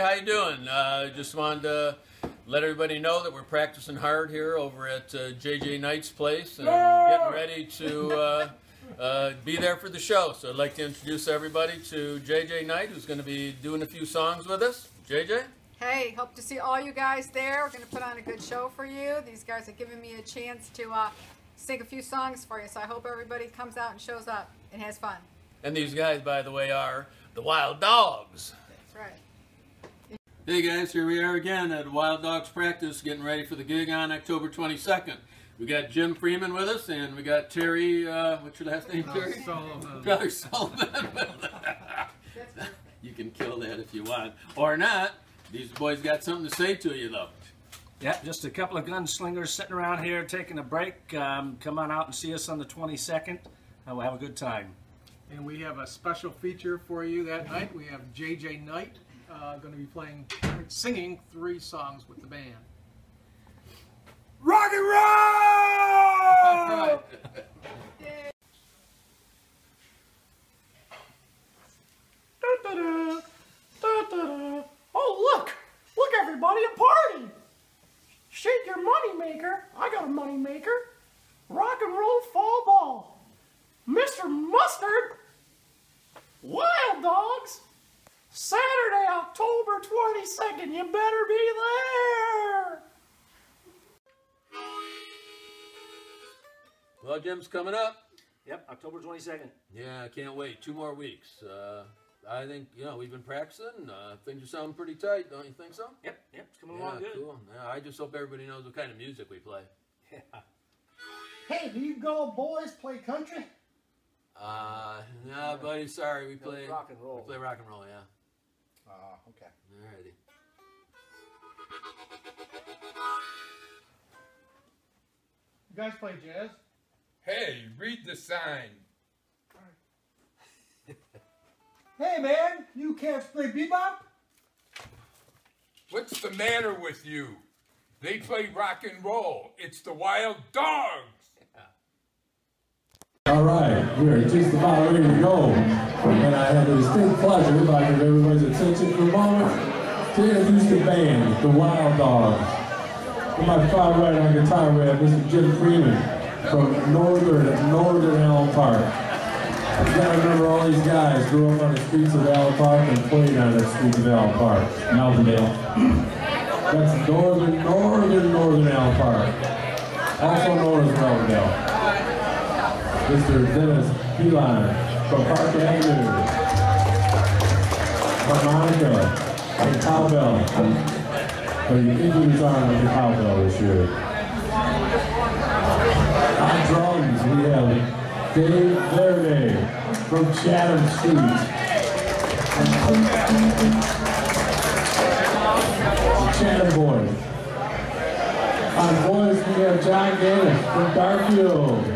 how you doing? Just wanted to let everybody know that we're practicing hard here over at JJ Knight's place and getting ready to be there for the show. So I'd like to introduce everybody to JJ Knight, who's going to be doing a few songs with us. JJ? Hey, hope to see all you guys there. We're going to put on a good show for you. These guys are giving me a chance to sing a few songs for you, so I hope everybody comes out and shows up and has fun. And these guys, by the way, are the Wild Dogs. That's right. Hey guys, here we are again at Wild Dogs practice, getting ready for the gig on October 22nd. We got Jim Freeman with us, and we got Terry, what's your last name, Terry? Sullivan. Tyler Sullivan. You can kill that if you want. Or not. These boys got something to say to you, though. Yeah, just a couple of gunslingers sitting around here taking a break. Come on out and see us on the 22nd, and we'll have a good time. And we have a special feature for you that night. We have JJ Knight going to be singing 3 songs with the band. Rock and roll! Right. Oh, look everybody, a party! Shake your money maker. I got a money maker. Rock and roll fall ball. Mr. Mustard. Wild Dogs. Saturday, October 22nd. You better be there. Well, Jim's coming up. Yep, October 22nd. Yeah, I can't wait. 2 more weeks. I think, we've been practicing. Things are sounding pretty tight, don't you think so? Yep, it's coming along good. Cool. Yeah, I just hope everybody knows what kind of music we play. Yeah. Hey, do you go boys play country? No, buddy, sorry. We play rock and roll. We play rock and roll, yeah. Okay. Alrighty. You guys play jazz? Hey, read the sign. Hey, man, you cats play bebop? What's the matter with you? They play rock and roll. It's the Wild Dogs. All right, we are just about ready to go. And I have the distinct pleasure, if I can have everybody's attention for a moment, to introduce the band, the Wild Dogs. On my far right on guitar, we have Mr. Jim Freeman from Northern Allen Park. You gotta remember all these guys grew up on the streets of Allen Park and played on the streets of Allen Park, Melvindale. That's Northern Allen Park, also known as Melvindale. Mr. Dennis Beeline from Park Avenue. Harmonica and cowbell. So you can do his arm with the cowbell this year. On drums we have Dave Verde from Chatham Street. Chatham Boys. On voice we have John Gaines from Garfield.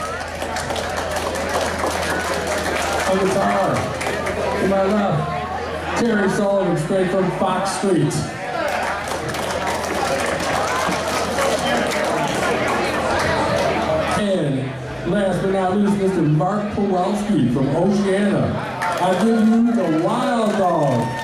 On guitar, to my left, Terry Sullivan straight from Fox Street. And last but not least, Mr. Mark Pawelski from Oceana. I give you the Wild Dogs.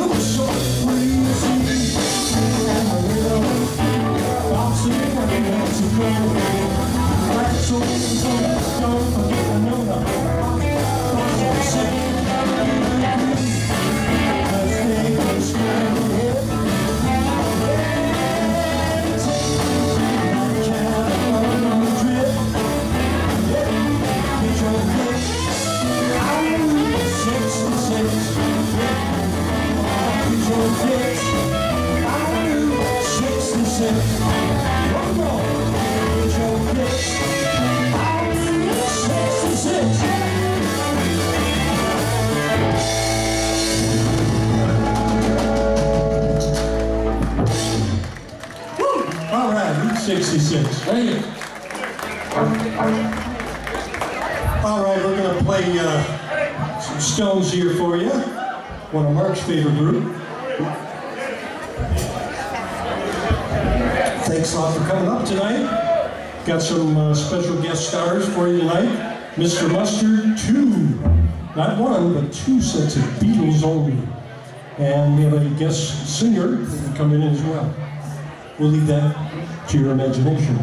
All right, Route 66. Thank you. All right, we're going to play some Stones here for you. One of Mark's favorite group. Thanks a lot for coming up tonight. Got some special guest stars for you tonight. Mr. Mustard, 2, not 1, but 2 sets of Beatles only. And we have a guest singer who can come in as well. We'll leave that to your imagination.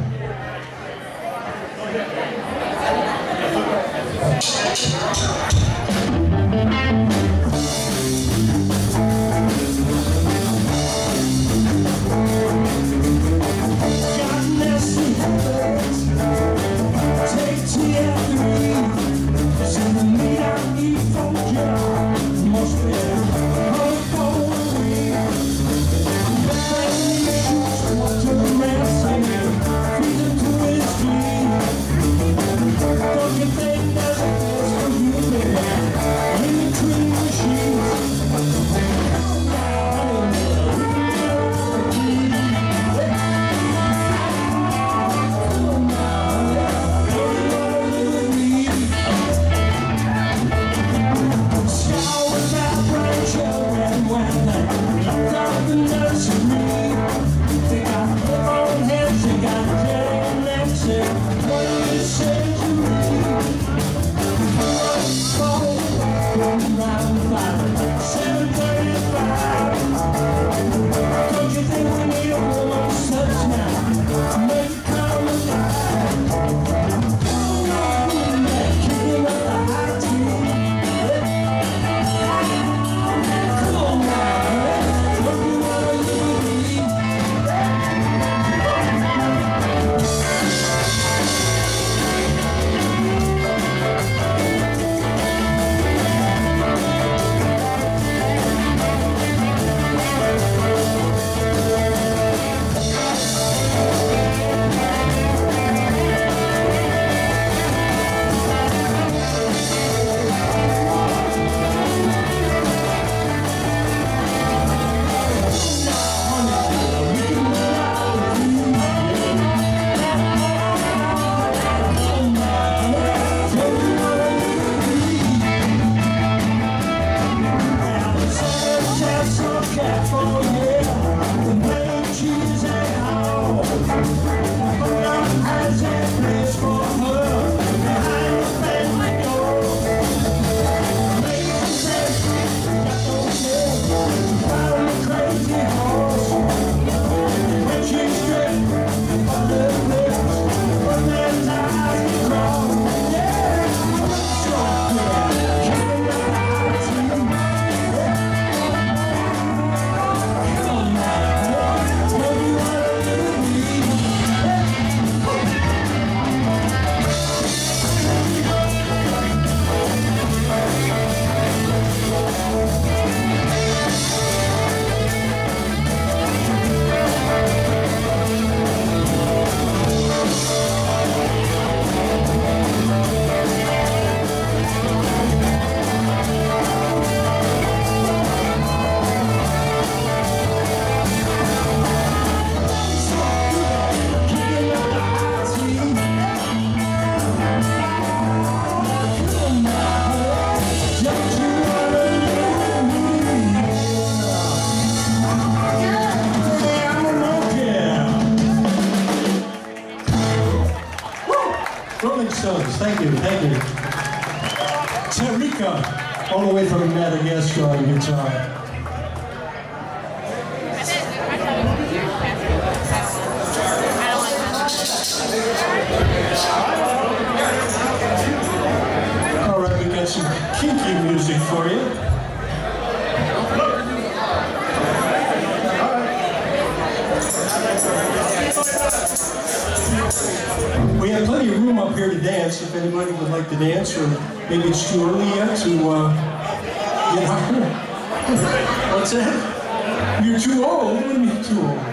Thank you, thank you. Tarika, all the way from Madagascar on guitar. some kinky music for you. We have plenty of room up here to dance if anybody would like to dance, or maybe it's too early yet to get out here. What's that? You're too old? What do you mean too old?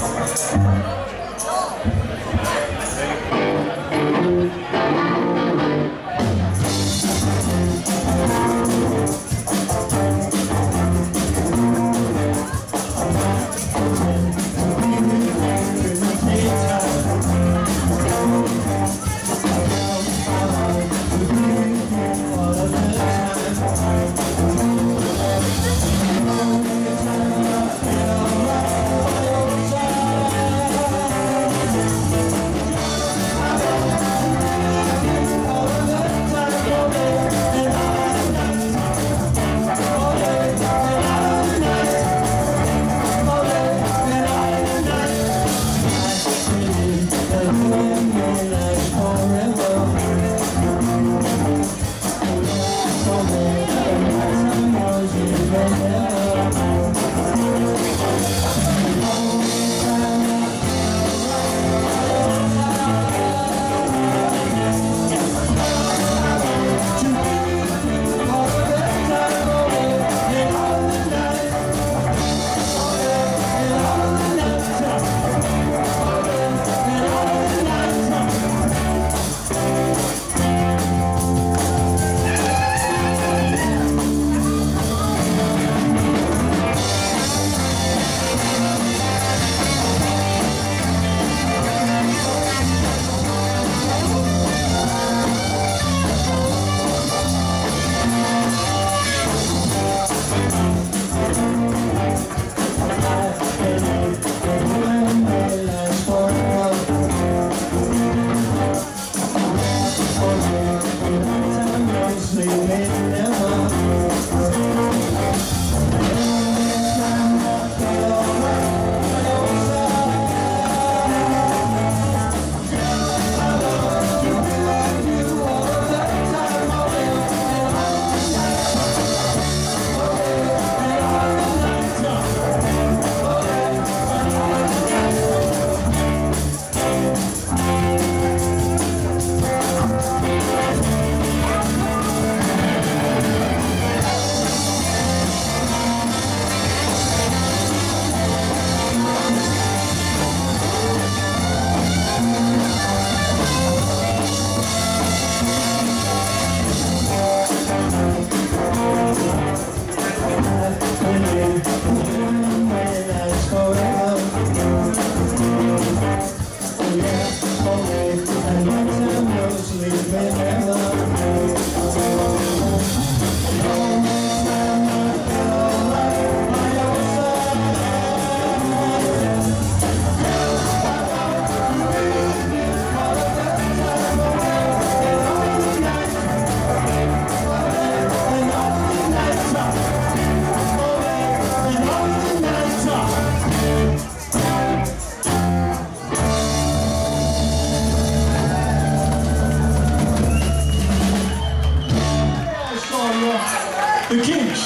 The Kinks,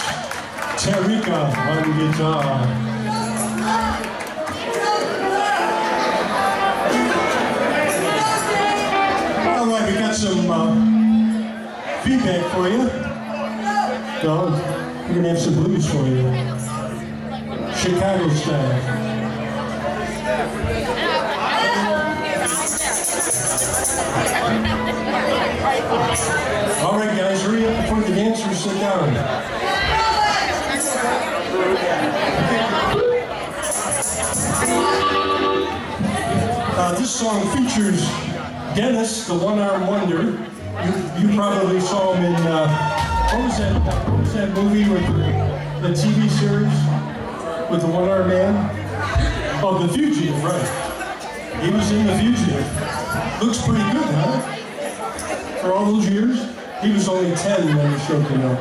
Tarika on guitar. All right, we got some feedback for you. So, we're gonna have some blues for you. Chicago style. All right, guys, hurry up before the dancers sit down. This song features Dennis, the one-armed wonder. You probably saw him in, what was that movie with the TV series with the one-armed man? Oh, The Fugitive, right. He was in The Fugitive. Looks pretty good, huh? For all those years, he was only 10 when the show came out.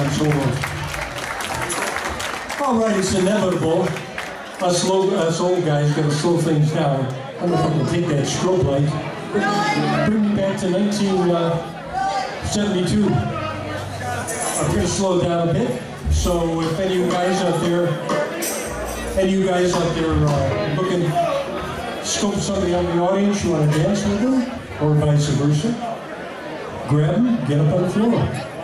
solos. All right, it's inevitable. Us old guys gotta slow things down. I don't know if I can take that strobe light. Bring me back to 1972. I'm gonna slow it down a bit. So if any of you guys out there, looking, scope somebody out in the audience, you want to dance with them, or vice versa, grab them, get up on the floor.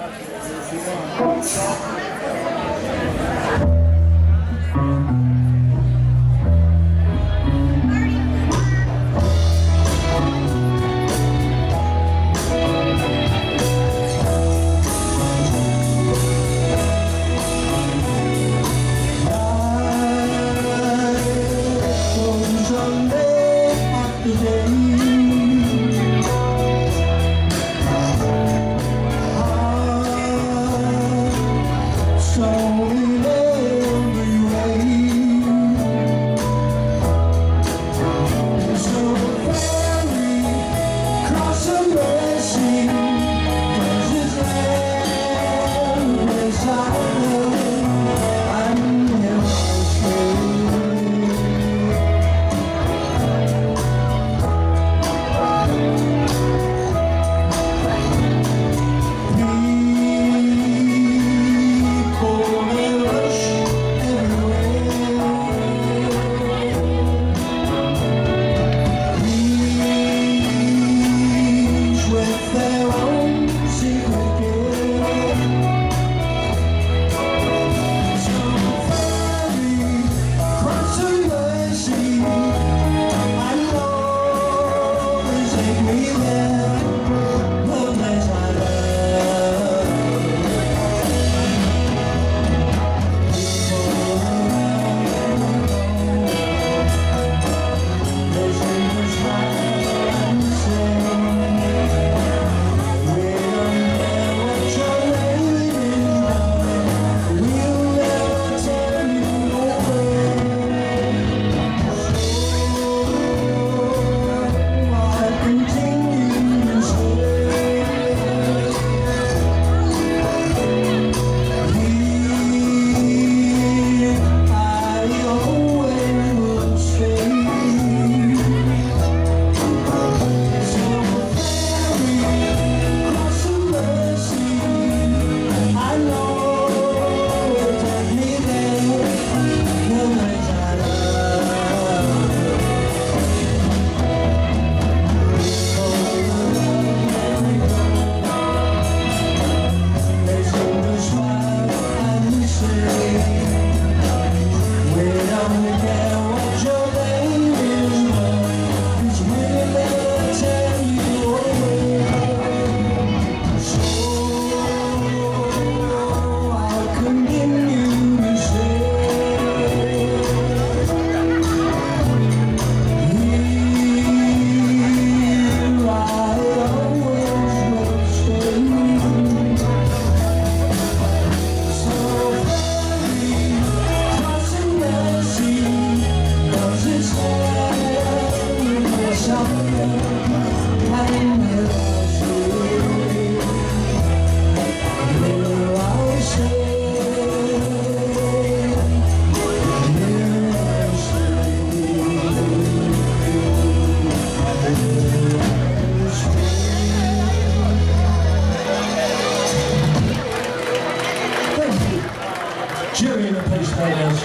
Jerry in the place right now.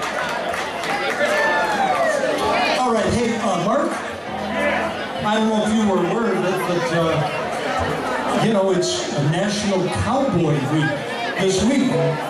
All right, hey, Mark, I don't know if you were aware of it, but, you know, it's a National Cowboy Week this week.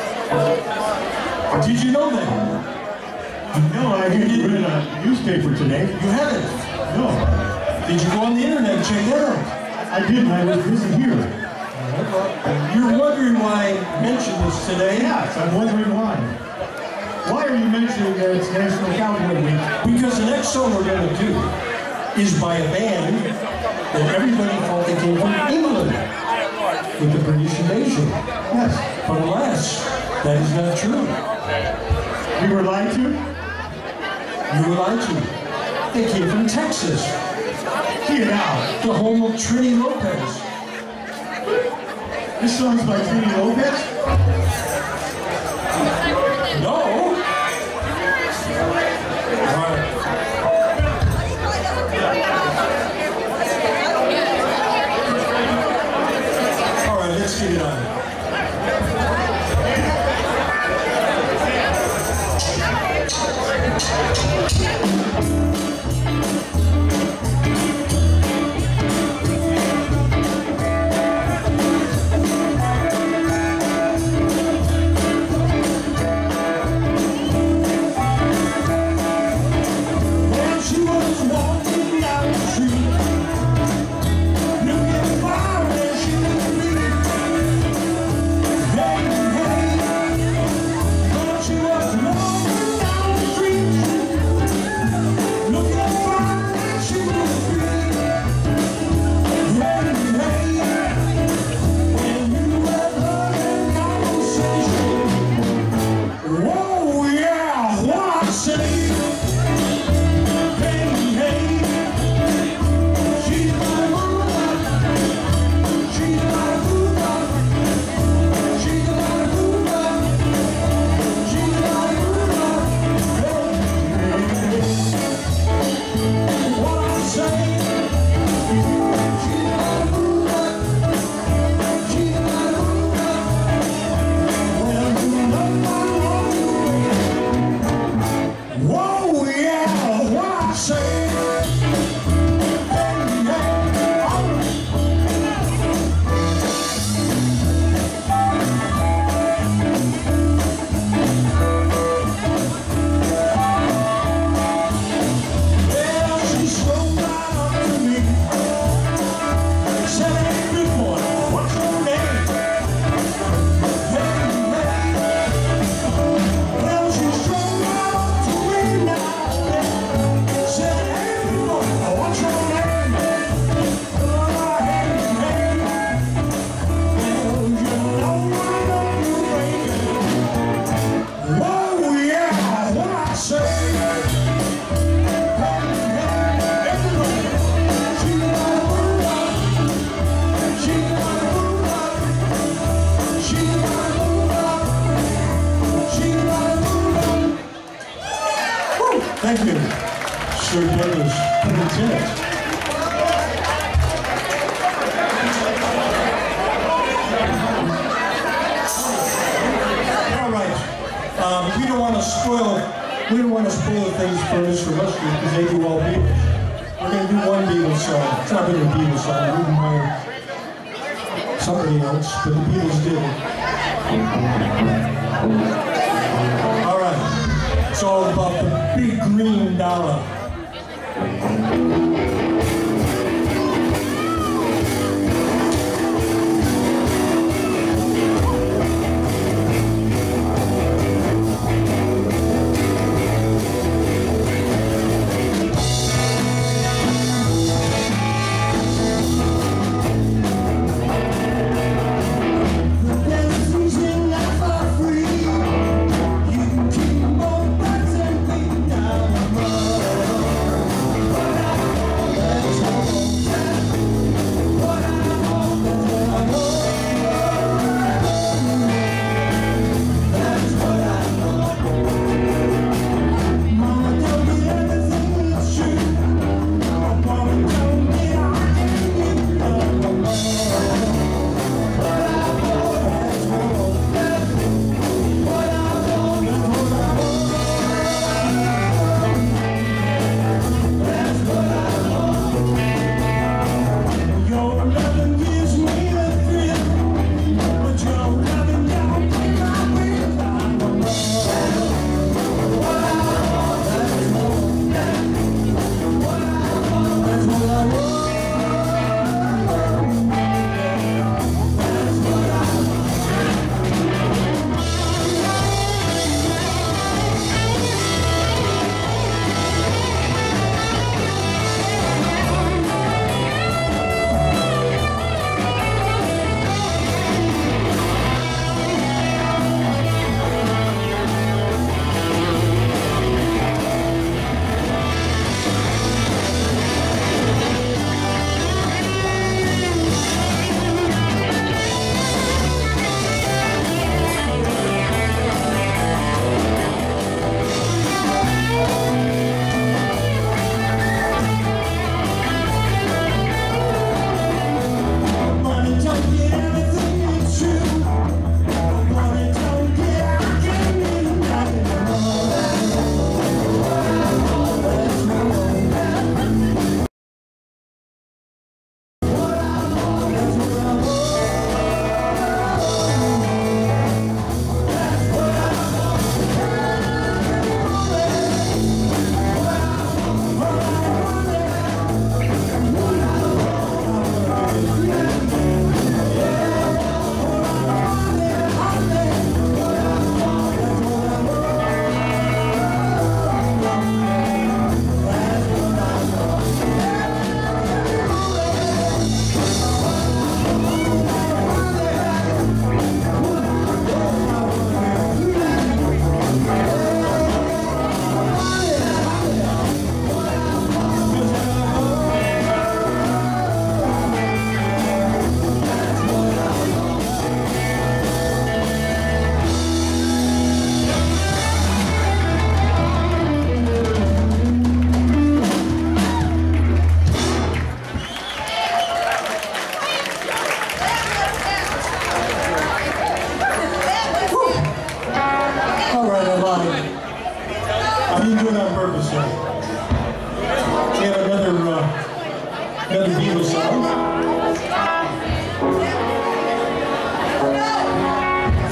Did you know that? No, I read a newspaper today. You haven't? No. Did you go on the internet and check that out? I didn't. I was busy here. You're wondering why I mentioned this today? Yes, I'm wondering why. Why are you mentioning that it's National Cowboy Week? Because the next song we're going to do is by a band that everybody thought they came from England with the British invasion. Yes. But alas, that is not true. We were lied to? You were lied to. They came from Texas. Get out. The home of Trini Lopez. This song's by Trini Lopez. No. All right. All right, let's get it on. Thank you, Sir Douglas Lieutenant. All right, we don't want to spoil things for Mr. Mustard because they do all Beatles. We're going to do one Beatles song. It's not really a Beatles song. We didn't hire somebody else, but the Beatles did it. All right. It's all about the big green dollar. You keep on dancing me down the road.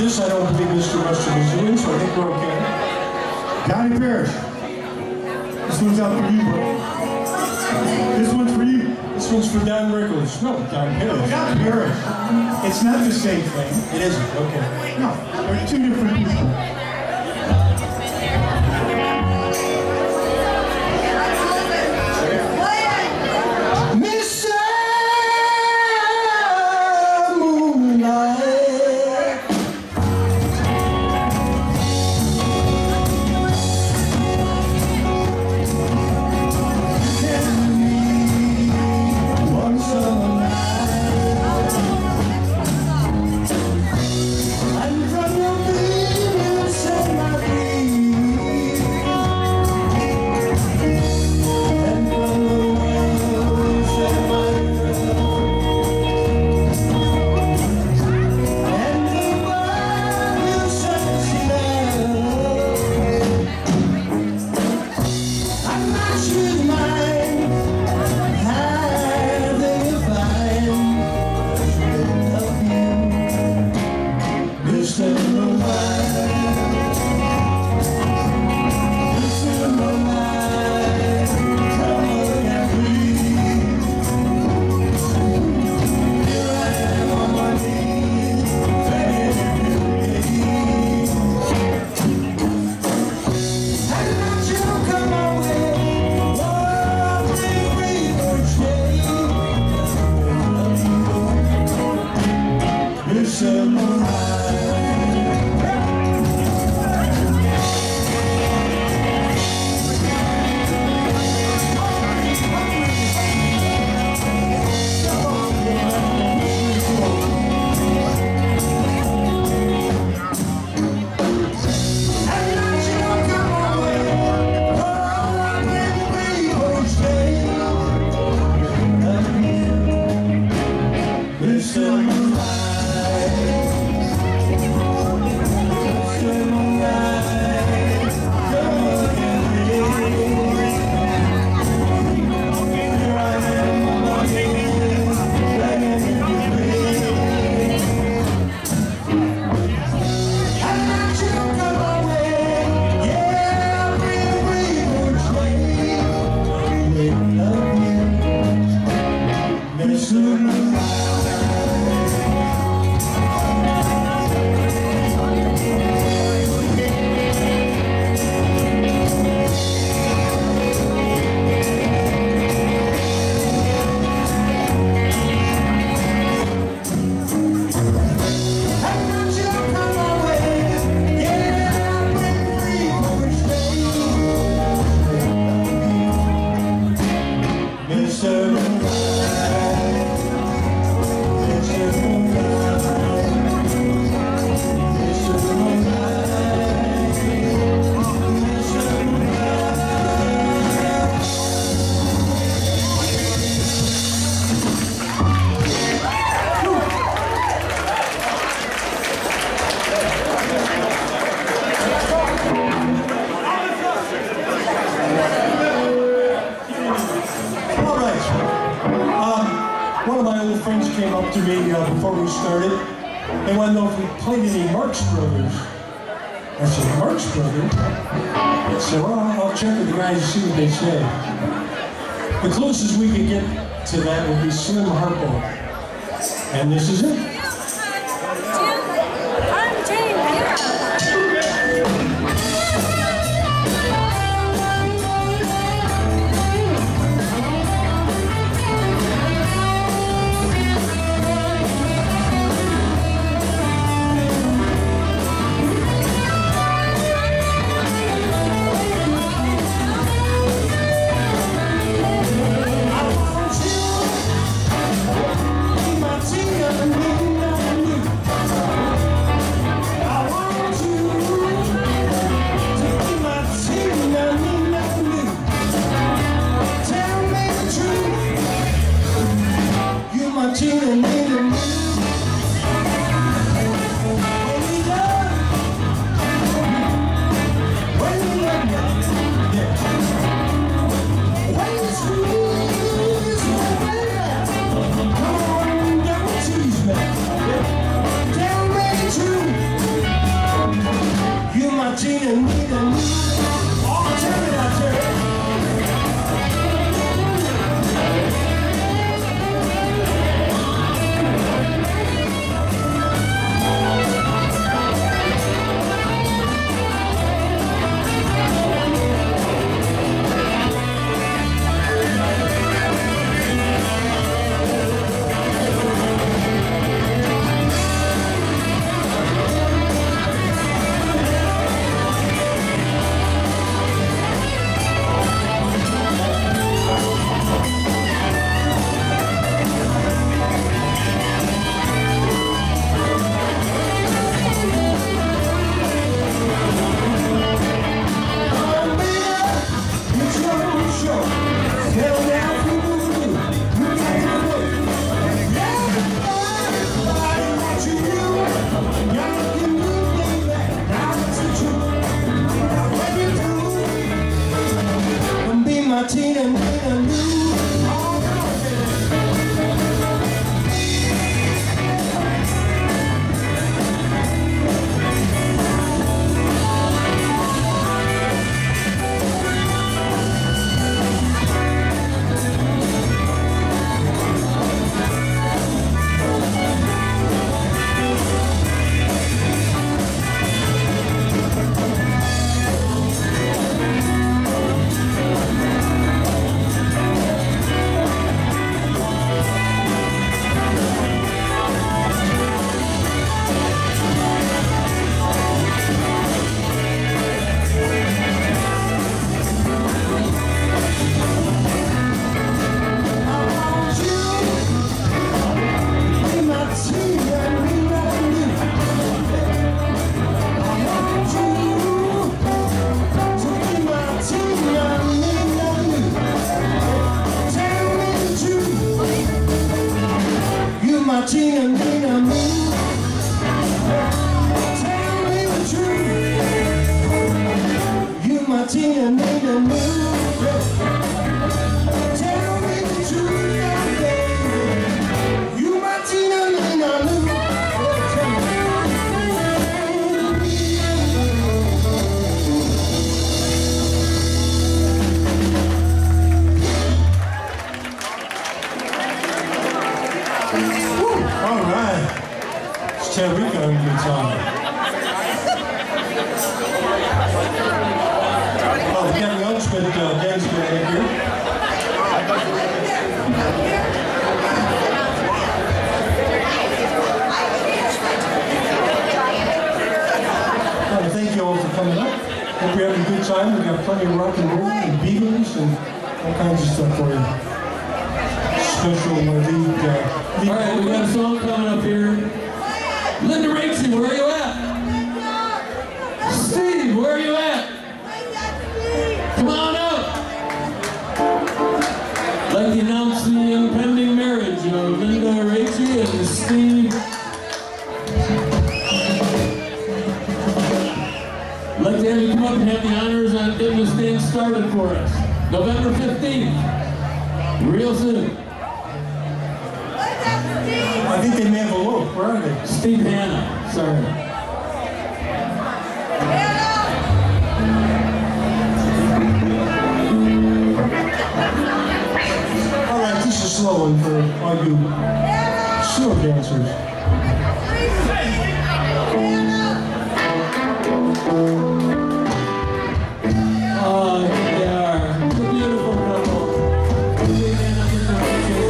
This I don't believe Mr. Mustard is doing, so I think we're okay. Johnny Parrish. This one's out for you, bro. This one's for you. This one's for Don Rickles. No, Don Parrish. John Parrish. It's not the same thing. It isn't, okay. No, they're two different people. To me before we started. They want to know if we played any Marx Brothers. I said, Marx Brothers? I said, well, I'll check with the guys and see what they say. The closest we could get to that would be Slim Harpo. And this is it. I'm Jane. I want you, my team. Martina, Nina, me. Tell me the truth. You, Martina, Nina, me. Tell me the truth, baby. You, Martina, Nina, me. All right. It's Ted Rico and good song. Oh, the Kevin Youngsmith dance band here. I want to thank you all for coming up. Hope you're having a good time. We got plenty of rock and roll and Beatles and all kinds of stuff for you. Special lead. All right, we got a song coming up here. Linda Rachey, where are you at? Steve, where are you at? Come on up. I'd like to announce the impending marriage of Linda Rachey and Steve. I'd like to have you come up and have the honors on getting this dance started for us. November 15th, real soon. I think they may have a look. Where are they? Steve Hanna, sorry. All right, this is a slow one for all you slow dancers. Oh, they are. It's a beautiful couple. Steve Hanna, Linda Rachey.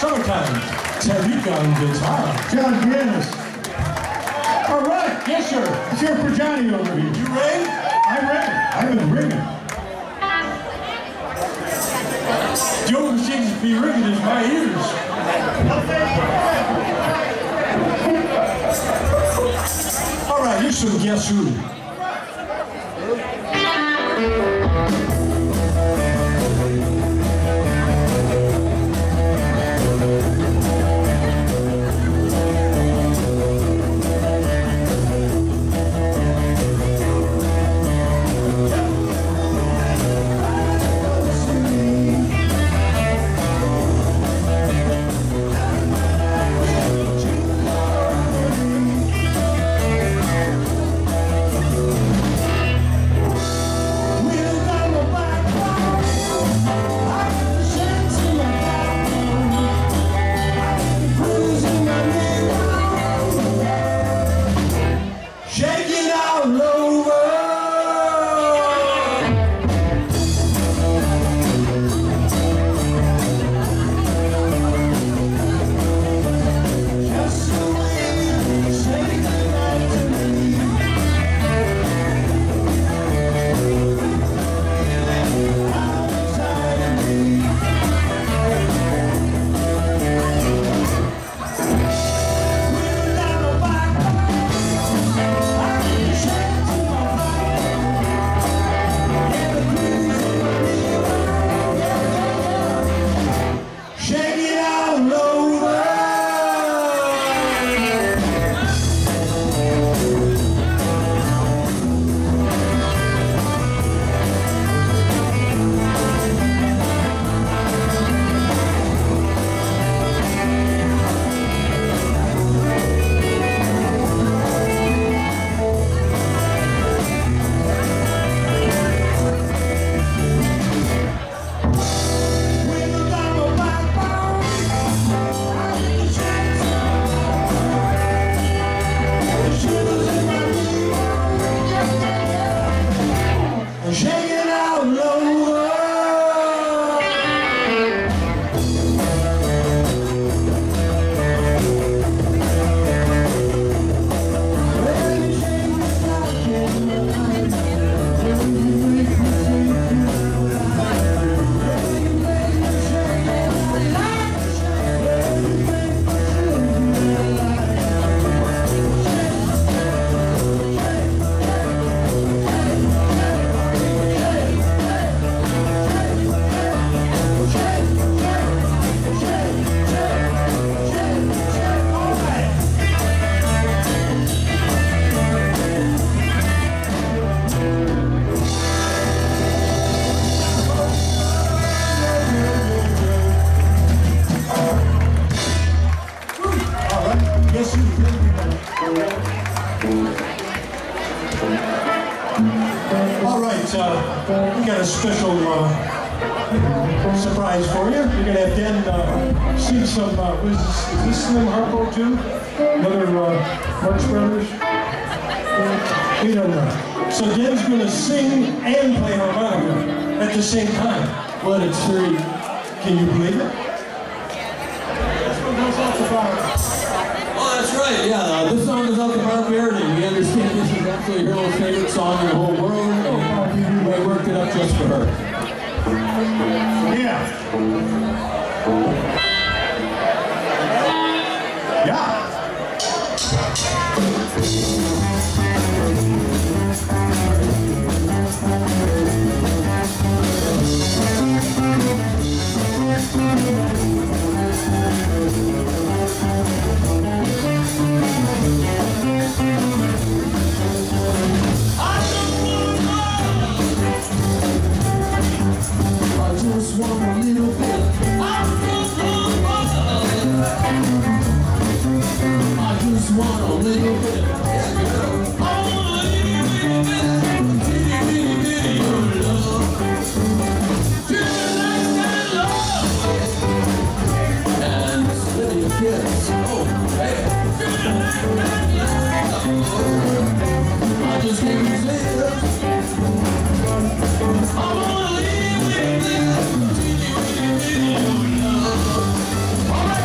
Summertime. Tariq on guitar. John Dennis. All right. Yes, sir. Sheriff for Johnny over here. You ready? I'm ready. I've been ringing. Joe seems to be ringing in my ears. All right, here's some Guess Who. All right, we got a special surprise for you. We're going to have Den sing some, is this Slim Harpo too? Another Marx Brothers? We don't know. So Den's going to sing and play harmonica at the same time. What a treat. Can you believe it? This one goes off the bar. Oh, that's right, yeah. This song is out to Mark Verity. We understand this is actually Harold's favorite song in the whole world, and we worked it up just for her. Yeah. Yeah. All right.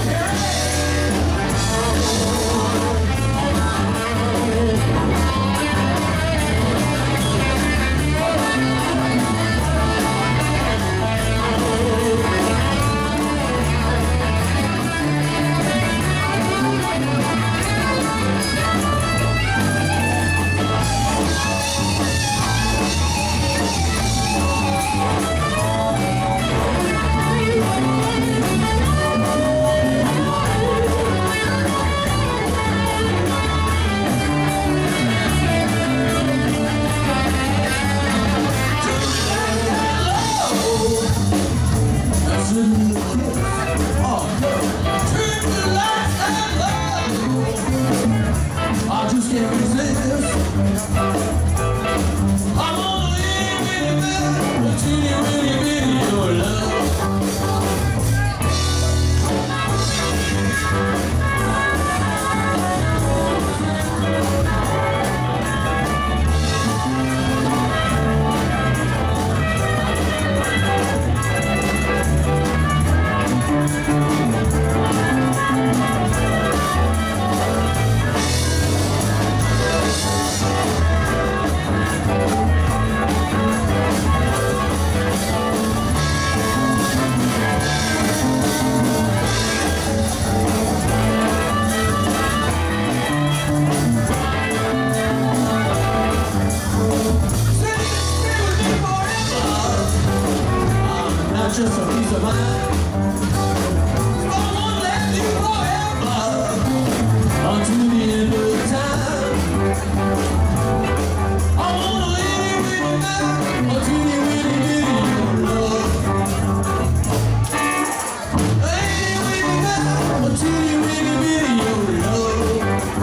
teeny weeny video love.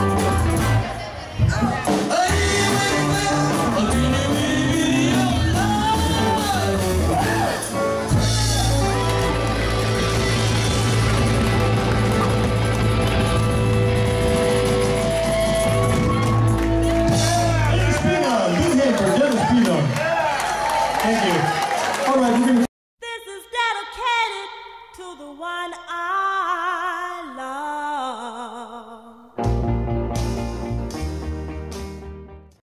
A teeny weeny video love. Dennis Pino, big hand for Dennis Pino. Thank you. All right, we're going to